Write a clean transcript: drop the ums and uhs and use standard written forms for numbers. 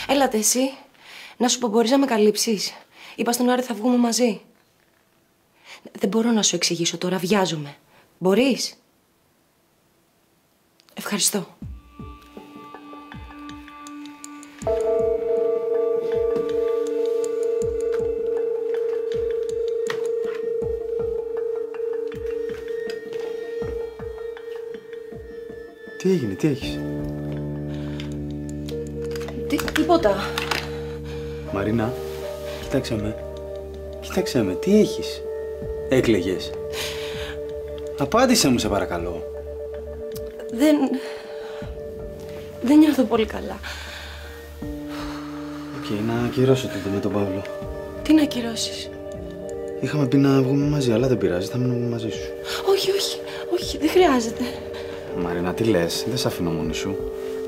Έλατε εσύ. Να σου πω, μπορείς να με καλύψεις? Είπα στον Άρη θα βγούμε μαζί. Δεν μπορώ να σου εξηγήσω τώρα, βιάζομαι. Μπορείς? Ευχαριστώ. Τι έγινε, τι έχεις? Τίποτα. Μαρίνα, κοίταξε με. Κοίταξε με, τι έχεις? Έκλαιγες? Απάντησε μου, σε παρακαλώ. Δεν νιώθω πολύ καλά. Οκ, να ακυρώσω τότε με τον Παύλο. Τι να ακυρώσεις? Είχαμε πει να βγούμε μαζί, αλλά δεν πειράζει, θα μείνουμε μαζί σου. Όχι, δεν χρειάζεται. Μαρίνα, τι λες, δεν σ' αφήνω μόνη σου.